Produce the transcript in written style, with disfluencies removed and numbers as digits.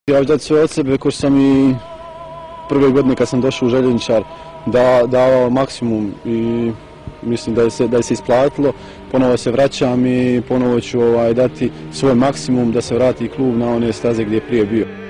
Ja ću dati sve od sebe, ko što sam i prve godine kad sam došao u Željezničar dao maksimum i mislim da je se isplatilo. Ponovo se vraćam i ponovo ću dati svoj maksimum da se vrati klub na one staze gdje je prije bio.